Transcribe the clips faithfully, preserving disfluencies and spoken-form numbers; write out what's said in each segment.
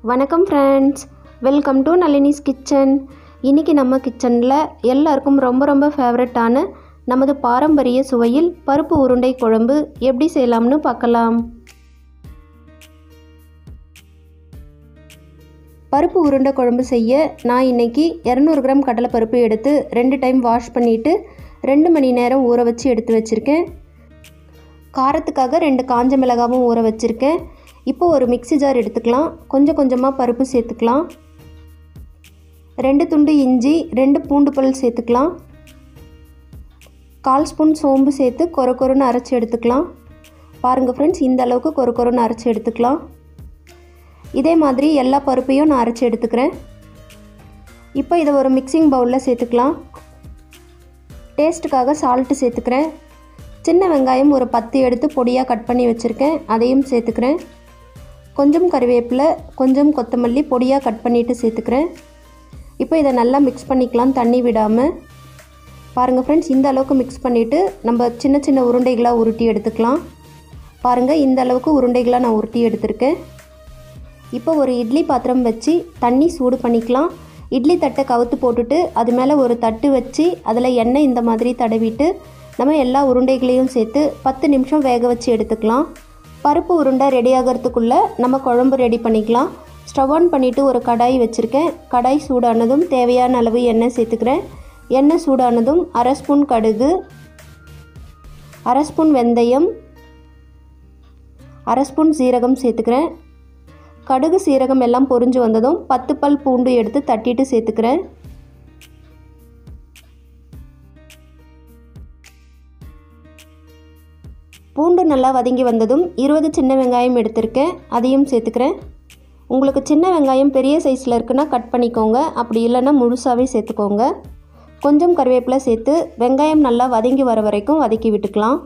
வணக்கம் friends, welcome to Nalini's kitchen. இன்றைக்கி நம்ம கிச்சனில் எல்லாருக்கும் ரொம்ப ரொம்ப ஃபேவரட்டான நமது பாரம்பரிய சுவையில் பருப்பு உருண்டை குழம்பு எப்படி செய்யலாம்னு பார்க்கலாம். பருப்பு உருண்டை குழம்பு செய்ய நான் இன்றைக்கி இரநூறு கிராம் கடலைப்பருப்பு எடுத்து ரெண்டு டைம் வாஷ் பண்ணிவிட்டு ரெண்டு மணி நேரம் ஊற வச்சு எடுத்து வச்சுருக்கேன். காரத்துக்காக ரெண்டு காஞ்ச மிளகாவும் ஊற வச்சுருக்கேன். இப்போ ஒரு மிக்ஸி ஜார் எடுத்துக்கலாம். கொஞ்சம் கொஞ்சமாக பருப்பு சேர்த்துக்கலாம். ரெண்டு துண்டு இஞ்சி, ரெண்டு பூண்டு பல் சேர்த்துக்கலாம். கால் ஸ்பூன் சோம்பு சேர்த்து கொர கொரன்னு அரைச்சி எடுத்துக்கலாம். பாருங்கள் ஃப்ரெண்ட்ஸ், இந்த அளவுக்கு கொர கொரன்னு அரைச்சி எடுத்துக்கலாம். இதே மாதிரி எல்லா பருப்பையும் நான் அரைச்சி எடுத்துக்கிறேன். இப்போ இதை ஒரு மிக்சிங் பவுலில் சேர்த்துக்கலாம். டேஸ்ட்டுக்காக சால்ட்டு சேர்த்துக்கிறேன். சின்ன வெங்காயம் ஒரு பத்து எடுத்து பொடியாக கட் பண்ணி வச்சுருக்கேன், அதையும் சேர்த்துக்கிறேன். கொஞ்சம் கறிவேப்பிலை, கொஞ்சம் கொத்தமல்லி பொடியாக கட் பண்ணிவிட்டு சேர்த்துக்கிறேன். இப்போ இதை நல்லா மிக்ஸ் பண்ணிக்கலாம், தண்ணி விடாமல். பாருங்கள் ஃப்ரெண்ட்ஸ், இந்த அளவுக்கு மிக்ஸ் பண்ணிவிட்டு நம்ம சின்ன சின்ன உருண்டைகளாக உருட்டி எடுத்துக்கலாம். பாருங்கள், இந்த அளவுக்கு உருண்டைகளாக நான் உருட்டி எடுத்திருக்கேன். இப்போ ஒரு இட்லி பாத்திரம் வச்சு தண்ணி சூடு பண்ணிக்கலாம். இட்லி தட்டை கவுத்து போட்டுட்டு அது மேலே ஒரு தட்டு வச்சு அதில் எண்ணெய் இந்த மாதிரி தடவிட்டு நம்ம எல்லா உருண்டைகளையும் சேர்த்து பத்து நிமிஷம் வேக வச்சு எடுத்துக்கலாம். பருப்பு உருண்டை ரெடி ஆகிறதுக்குள்ளே நம்ம குழம்பு ரெடி பண்ணிக்கலாம். ஸ்டவ் ஆன் பண்ணிவிட்டு ஒரு கடாய் வச்சுருக்கேன். கடாய் சூடானதும் தேவையான அளவு எண்ணெய் சேர்த்துக்கிறேன். எண்ணெய் சூடானதும் அரை ஸ்பூன் கடுகு, அரை ஸ்பூன் வெந்தயம், அரை ஸ்பூன் சீரகம் சேர்த்துக்கிறேன். கடுகு சீரகம் எல்லாம் பொரிஞ்சு வந்ததும் பத்து பல் பூண்டு எடுத்து தட்டிட்டு சேர்த்துக்கிறேன். பூண்டு நல்லா வதங்கி வந்ததும் இருபது சின்ன வெங்காயம் எடுத்திருக்கேன், அதையும் சேர்த்துக்கிறேன். உங்களுக்கு சின்ன வெங்காயம் பெரிய சைஸில் இருக்குன்னா கட் பண்ணிக்கோங்க, அப்படி இல்லைன்னா முழுசாகவே சேர்த்துக்கோங்க. கொஞ்சம் கறிவேப்பிலை சேர்த்து வெங்காயம் நல்லா வதங்கி வர வரைக்கும் வதக்கி விட்டுக்கலாம்.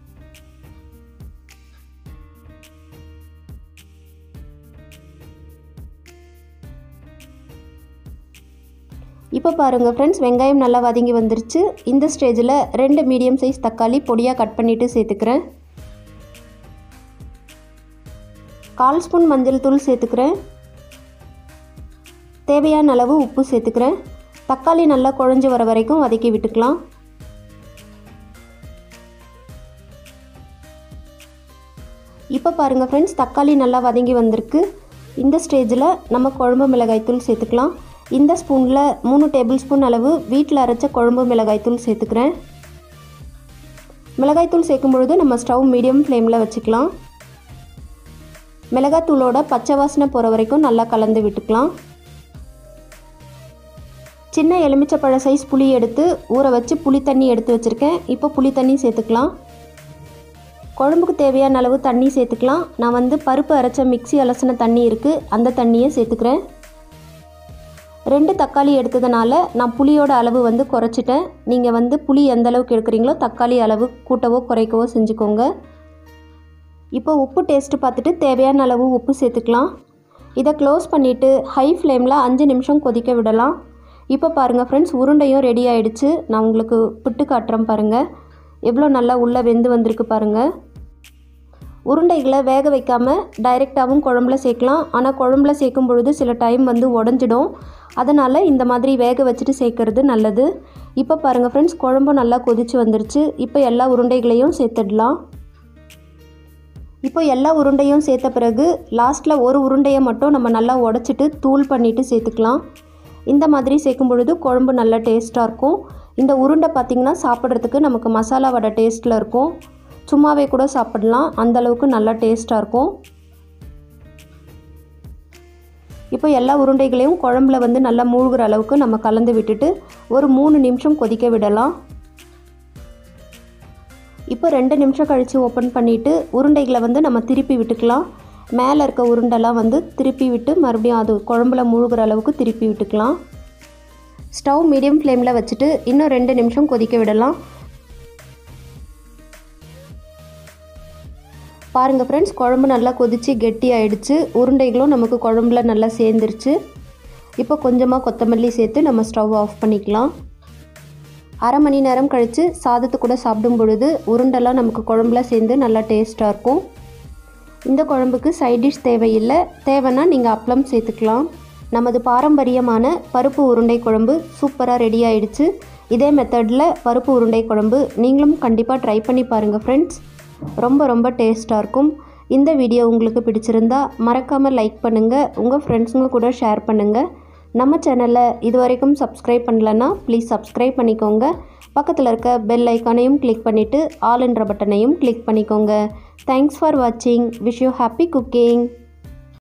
இப்போ பாருங்கள் ஃப்ரெண்ட்ஸ், வெங்காயம் நல்லா வதங்கி வந்துருச்சு. இந்த ஸ்டேஜில் ரெண்டு மீடியம் சைஸ் தக்காளி பொடியாக கட் பண்ணிவிட்டு சேர்த்துக்கிறேன். கால் ஸ்பூன் மஞ்சள் தூள் சேர்த்துக்கிறேன். தேவையான அளவு உப்பு சேர்த்துக்கிறேன். தக்காளி நல்லா குழஞ்சி வர வரைக்கும் வதக்கி விட்டுக்கலாம். இப்போ பாருங்கள் ஃப்ரெண்ட்ஸ், தக்காளி நல்லா வதங்கி வந்திருக்கு. இந்த ஸ்டேஜில் நம்ம குழம்பு மிளகாய்த்தூள் சேர்த்துக்கலாம். இந்த ஸ்பூனில் மூணு டேபிள் ஸ்பூன் அளவு வீட்டில் அரைச்ச குழம்பு மிளகாய்த்தூள் சேர்த்துக்கிறேன். மிளகாய்த்தூள் சேர்க்கும் பொழுது நம்ம ஸ்டவ் மீடியம் ஃப்ளேமில் வச்சுக்கலாம். மிளகாத்தூளோட பச்சை வாசனை போகிற வரைக்கும் நல்லா கலந்து விட்டுக்கலாம். சின்ன எலுமிச்சப்பழ சைஸ் புளி எடுத்து ஊற வச்சு புளி தண்ணி எடுத்து வச்சுருக்கேன். இப்போ புளி தண்ணி சேர்த்துக்கலாம். குழம்புக்கு தேவையான அளவு தண்ணி சேர்த்துக்கலாம். நான் வந்து பருப்பு அரைச்ச மிக்ஸி அலசின தண்ணி இருக்குது, அந்த தண்ணியை சேர்த்துக்கிறேன். ரெண்டு தக்காளி எடுத்ததுனால நான் புளியோட அளவு வந்து குறைச்சிட்டேன். நீங்கள் வந்து புளி எந்த அளவுக்கு எடுக்கிறீங்களோ தக்காளி அளவு கூட்டவோ குறைக்கவோ செஞ்சுக்கோங்க. இப்போ உப்பு டேஸ்ட்டு பார்த்துட்டு தேவையான அளவு உப்பு சேர்த்துக்கலாம். இதை க்ளோஸ் பண்ணிவிட்டு ஹை ஃப்ளேமில் அஞ்சு நிமிஷம் கொதிக்க விடலாம். இப்போ பாருங்கள் ஃப்ரெண்ட்ஸ், உருண்டையும் ரெடி ஆகிடுச்சு. நான் உங்களுக்கு புட்டு காட்டுறேன் பாருங்கள், எவ்வளோ நல்லா உள்ளே வெந்து வந்திருக்கு பாருங்கள். உருண்டைகளை வேக வைக்காமல் டைரெக்டாகவும் குழம்புல சேர்க்கலாம். ஆனால் குழம்புல சேர்க்கும் பொழுது சில டைம் வந்து உடஞ்சிடும். அதனால் இந்த மாதிரி வேக வச்சுட்டு சேர்க்கறது நல்லது. இப்போ பாருங்கள் ஃப்ரெண்ட்ஸ், குழம்பு நல்லா கொதித்து வந்துருச்சு. இப்போ எல்லா உருண்டைகளையும் சேர்த்துடலாம். இப்போ எல்லா உருண்டையும் சேர்த்த பிறகு லாஸ்ட்டில் ஒரு உருண்டையை மட்டும் நம்ம நல்லா உடச்சிட்டு தூள் பண்ணிவிட்டு சேர்த்துக்கலாம். இந்த மாதிரி சேர்க்கும் பொழுது குழம்பு நல்லா டேஸ்ட்டாக இருக்கும். இந்த உருண்டை பார்த்திங்கன்னா சாப்பிட்றதுக்கு நமக்கு மசாலா வடை டேஸ்ட்டில் இருக்கும். சும்மாவே கூட சாப்பிடலாம், அந்தளவுக்கு நல்லா டேஸ்ட்டாக இருக்கும். இப்போ எல்லா உருண்டைகளையும் குழம்புல வந்து நல்லா மூழ்கிற அளவுக்கு நம்ம கலந்து விட்டுட்டு ஒரு மூணு நிமிஷம் கொதிக்க விடலாம். இப்போ ரெண்டு நிமிஷம் கழித்து ஓப்பன் பண்ணிவிட்டு உருண்டைகளை வந்து நம்ம திருப்பி விட்டுக்கலாம். மேலே இருக்க உருண்டைலாம் வந்து திருப்பி விட்டு மறுபடியும் அது குழம்புல மூழ்கிற அளவுக்கு திருப்பி விட்டுக்கலாம். ஸ்டவ் மீடியம் ஃப்ளேமில் வச்சுட்டு இன்னும் ரெண்டு நிமிஷம் கொதிக்க விடலாம். பாருங்கள் ஃப்ரெண்ட்ஸ், குழம்பு நல்லா கொதித்து கெட்டி ஆகிடுச்சு. உருண்டைகளும் நமக்கு குழம்புல நல்லா சேர்ந்துருச்சு. இப்போ கொஞ்சமாக கொத்தமல்லி சேர்த்து நம்ம ஸ்டவ் ஆஃப் பண்ணிக்கலாம். அரை மணி நேரம் கழித்து சாதத்து கூட சாப்பிடும் பொழுது உருண்டெல்லாம் நமக்கு குழம்புல சேர்ந்து நல்லா டேஸ்ட்டாக இருக்கும். இந்த குழம்புக்கு சைட் டிஷ் தேவையில்லை, தேவைன்னா நீங்கள் அப்பளம் சேர்த்துக்கலாம். நமது பாரம்பரியமான பருப்பு உருண்டை குழம்பு சூப்பராக ரெடி ஆயிடுச்சு. இதே மெத்தடில் பருப்பு உருண்டை குழம்பு நீங்களும் கண்டிப்பாக ட்ரை பண்ணி பாருங்கள் ஃப்ரெண்ட்ஸ். ரொம்ப ரொம்ப டேஸ்ட்டாக இருக்கும். இந்த வீடியோ உங்களுக்கு பிடிச்சிருந்தா மறக்காமல் லைக் பண்ணுங்கள், உங்கள் ஃப்ரெண்ட்ஸுங்க கூட ஷேர் பண்ணுங்கள். நம்ம சேனலை இது வரைக்கும் சப்ஸ்கிரைப் பண்ணலன்னா ப்ளீஸ் சப்ஸ்கிரைப் பண்ணிக்கோங்க. பக்கத்தில் இருக்க பெல் ஐக்கானையும் கிளிக் பண்ணிவிட்டு ஆல் என்ற பட்டனையும் கிளிக் பண்ணிக்கோங்க. தேங்க்ஸ் ஃபார் வாட்சிங். Wish you happy cooking.